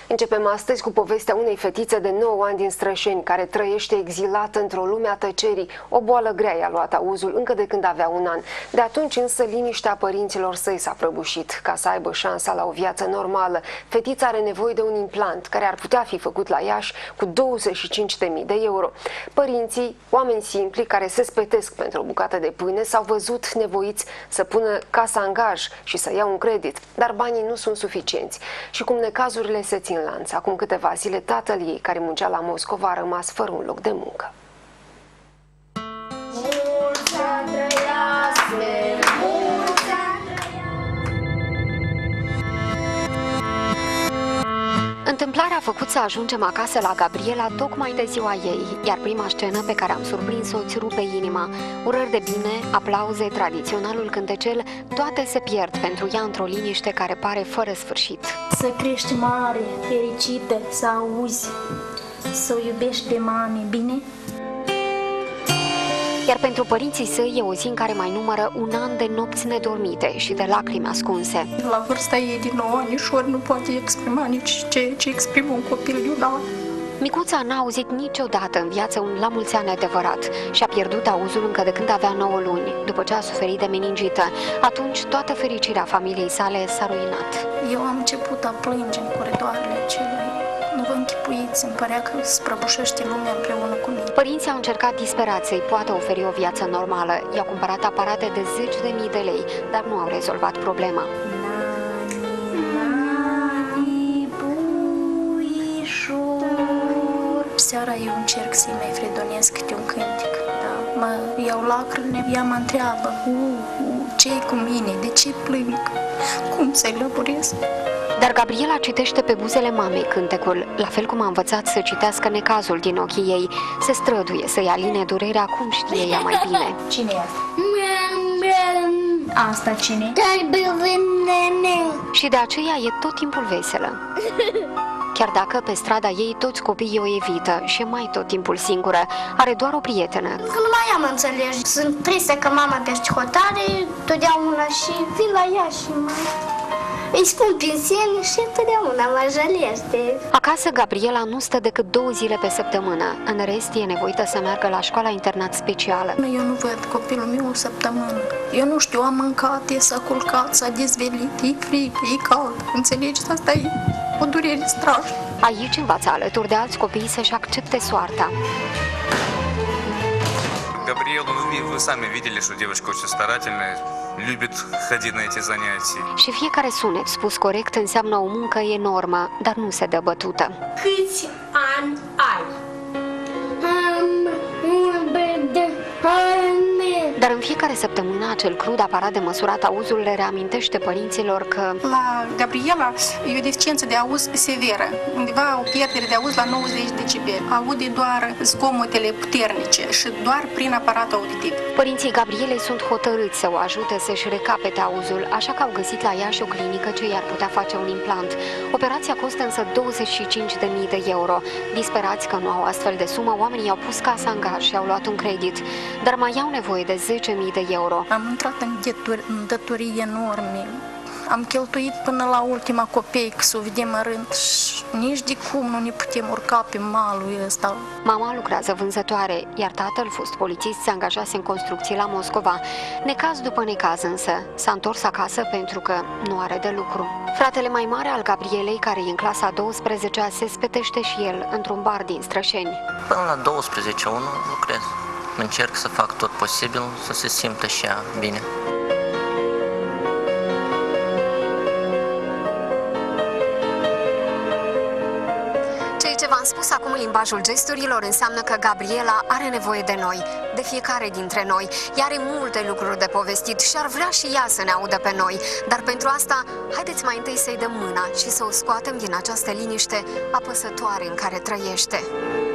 Începem astăzi cu povestea unei fetițe de 9 ani din Strășeni, care trăiește exilată într-o lume a tăcerii. O boală grea i-a luat auzul încă de când avea 1 an. De atunci însă liniștea părinților săi s-a prăbușit. Ca să aibă șansa la o viață normală, fetița are nevoie de un implant care ar putea fi făcut la Iași cu 25.000 de euro. Părinții, oameni simpli care se spetesc pentru o bucată de pâine, s-au văzut nevoiți să pună casa în gaj și să ia un credit, dar banii nu sunt suficienți. Și cum necazurile se țin lanț, acum câteva zile tatăl ei, care muncea la Moscova, a rămas fără un loc de muncă. Întâmplarea a făcut să ajungem acasă la Gabriela tocmai de ziua ei, iar prima scenă pe care am surprins-o îți rupe inima. Urări de bine, aplauze, tradiționalul cântecel, toate se pierd pentru ea într-o liniște care pare fără sfârșit. Să crești mare, fericită, să auzi, să o iubești pe mame, bine? Iar pentru părinții săi e o zi în care mai numără 1 an de nopți nedormite și de lacrimi ascunse. La vârsta ei de 9 anișori nu poate exprima nici ceea ce exprimă un copil iudat. Micuța n-a auzit niciodată în viață un la mulți ani adevărat și a pierdut auzul încă de când avea 9 luni, după ce a suferit de meningită. Atunci toată fericirea familiei sale s-a ruinat. Eu am început a plânge în coridoarele acelea. Nu vă închipuiți, îmi părea că se prăbușește lumea împreună cu mine. Părinții au încercat disperat să-i poată oferi o viață normală. I-au cumpărat aparate de 10.000 de lei, dar nu au rezolvat problema. Seara eu încerc să-i mai fredonesc câte un cântec. Da. Mă iau lacrimi, ea mă întreabă, ce-i cu mine, de ce plâng, cum să-i lăburesc? Dar Gabriela citește pe buzele mamei cântecul, la fel cum a învățat să citească necazul din ochii ei. Se străduie să-i aline durerea cum știe ea mai bine. Cine e asta? Asta cine? Și de aceea e tot timpul veselă. Chiar dacă pe strada ei toți copiii o evită și e mai tot timpul singură, are doar o prietenă. Că nu mai am înțelegi. Sunt tristă că mama pește hotare totdeauna și vin la ea și îi spun pinseni și întotdeauna mă jalește. Acasă, Gabriela nu stă decât 2 zile pe săptămână. În rest, e nevoită să meargă la școala internat specială. Eu nu văd copilul meu o săptămână. Eu nu știu, a mâncat, s-a culcat, s-a dezvelit, e frig, e cald. Înțelegeți? Asta e o durere strașnă. Aici învață alături de alți copii să-și accepte soarta. Gabrielu, вы сами видели, что девушка очень старательная, любит ходить на эти занятия. Și fiecare sunet spus corect înseamnă o muncă enormă, dar nu se dă bătută. Câți ani ai? Dar în fiecare săptămână acel crud aparat de măsurat auzul le reamintește părinților că La Gabriela e o deficiență de auz severă, undeva o pierdere de auz la 90 decibeli. Aude doar zgomotele puternice și doar prin aparatul auditiv. părinții Gabrielei sunt hotărâți să o ajute să-și recapete auzul, așa că au găsit la Iași o clinică ce i-ar putea face un implant. Operația costă însă 25.000 de euro. Disperați că nu au astfel de sumă, oamenii au pus casa în gaj și au luat un credit, dar mai au nevoie de 10.000 de euro. Am intrat în datorii enorme. Am cheltuit până la ultima copeică să o vedem în rând și nici de cum nu ne putem urca pe malul ăsta. Mama lucrează vânzătoare, iar tatăl, fost polițist, se angajase în construcții la Moscova. Necaz după necaz însă, s-a întors acasă pentru că nu are de lucru. Fratele mai mare al Gabrielei, care e în clasa 12-a, se spetește și el într-un bar din Strășeni. Până la 12 lucrez. Încerc să fac tot posibil să se simtă și ea bine. Ce v-am spus acum în limbajul gesturilor înseamnă că Gabriela are nevoie de noi, de fiecare dintre noi. Ea are multe lucruri de povestit și ar vrea și ea să ne audă pe noi. Dar pentru asta, haideți mai întâi să-i dăm mâna și să o scoatem din această liniște apăsătoare în care trăiește.